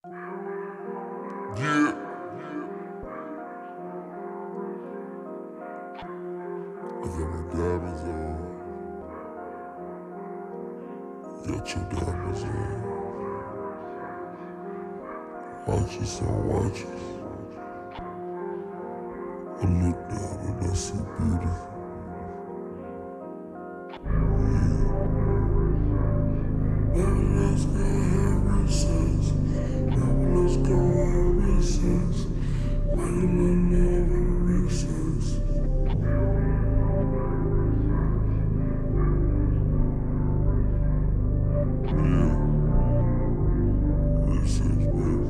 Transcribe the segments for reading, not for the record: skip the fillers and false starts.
Yeah. I got my diamonds on. Got your diamonds on. Watches on watches. I look down and I see beauty. Baby, let's go have recess. Baby, let's go have recess. Why you not having recess? Yeah. Recess, baby.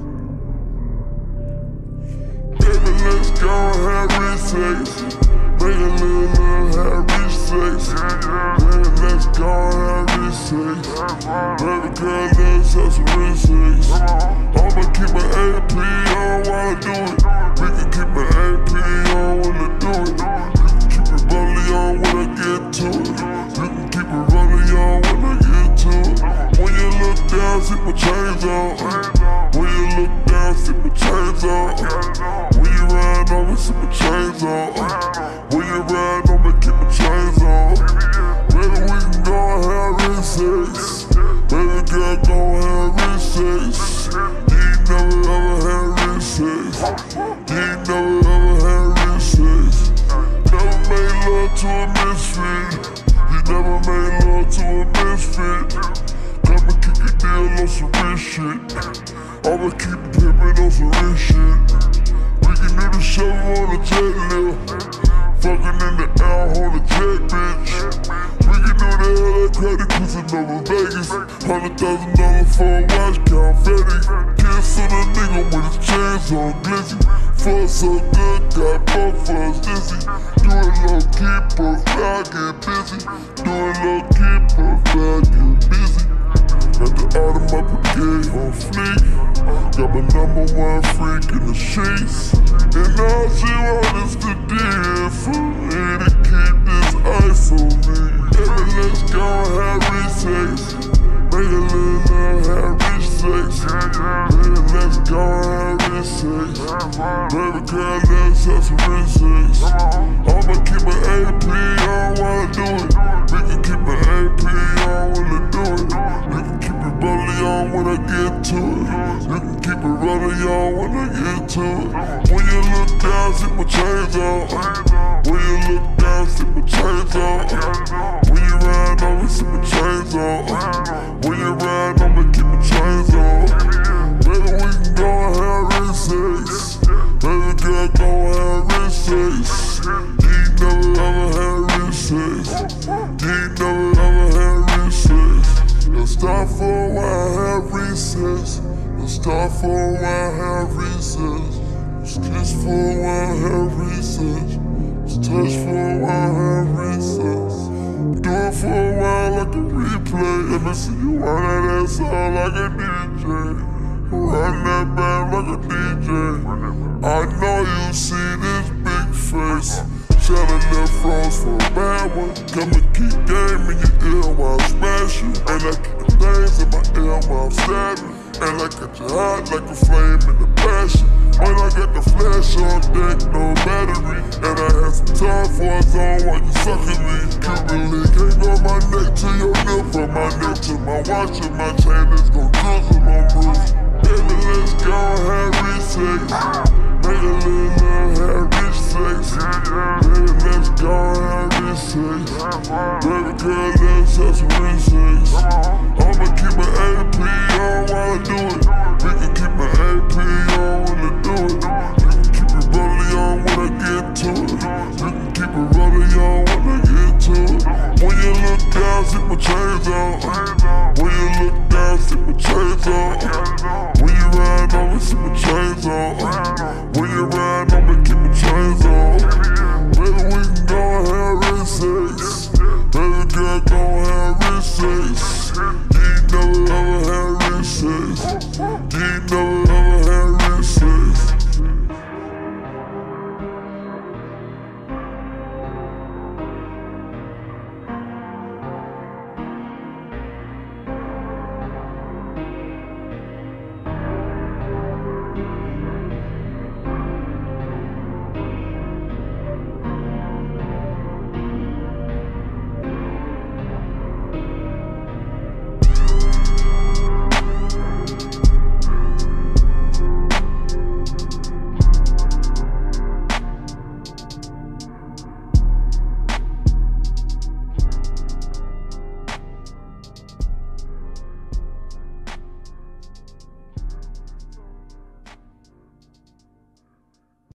Baby, let's go have recess. Make a little have recess. Baby, let's go have recess. Baby girl, let's have some recess. I'ma keep my AP on while I do it. We can keep my AP on when I do it. You can keep it rolling on when I get to it. You can keep it rolling on when I get to it. When you look down, see my chains on. When you look down, see my chains on. When you ride on me, see my chains on. When you ride on me, keep my chains on. Baby, we can go and have recess. Baby girl, go and have recess. You ain't never ever had recess. You ain't never ever had recess. Never made love to a misfit. You never made love to a misfit. Come and kick a deal on some rich shit. I'ma keep pimpin' on some rich shit. We can do the show on the jet lift. Fucking in the air on the jet, bitch. We can do the LA credit cruise in Nova Vegas. $100,000 for a watch, confetti. Kiss on a nigga with his chains on glizzy. Fuck so good, got both of us dizzy. Do it low key, but fly get busy. Do it low key, but fly get busy. Got the Audemars Piguet on fleek. Got my #1 freak in the sheets. And all she want is the deal for me to keep this ice on me. Baby, let's go and have recess. Make a little have recess. Baby, let's go and have recess. Baby girl, let's have some recess. I'ma keep my AP on while I do it. We can keep my AP on when I do it. You can keep it rolling on when I get to it. You can keep it rolling on when I get to it. When you look down, see my chains on. When you look down, see my chains on. When you ride on me, see my chains on. When you ride on me, keep my chains on. Baby, we can go and have recess. Baby girl, go and have recess. You ain't never ever had recess. You ain't never ever had recess. Let's stop for a while, have recess. Let's stop for a while, have recess. Let's kiss for a while, have recess. Let's touch for a while, have recess. Do it for a while like a replay. Let me see you run that ass out like a DJ. Run that band like a DJ. I know you see this big face. Shelling that froze for a bad one. Come and keep game in your ear while I'm smashing. And I keep the things in my ear while I'm stabbing. And I got you hot like a flame in the passion. When I got the flash on deck, no battery. And I had some time for a zone while you sucking me. Cuban link ain't go my neck to your nip. From my neck to my watch and my chain is gon' drizzle on bruise. Baby, let's go and have recess. Make a little have rich sex. Baby, let's go and have recess. Baby girl, let's have some recess. I'ma keep my AP on while I do it. We can keep my AP on when I do it. You can keep it rolling on when I get to it. You can keep it rolling on when I get to it. When you look down, see my chains on. When you look down, see my chains on.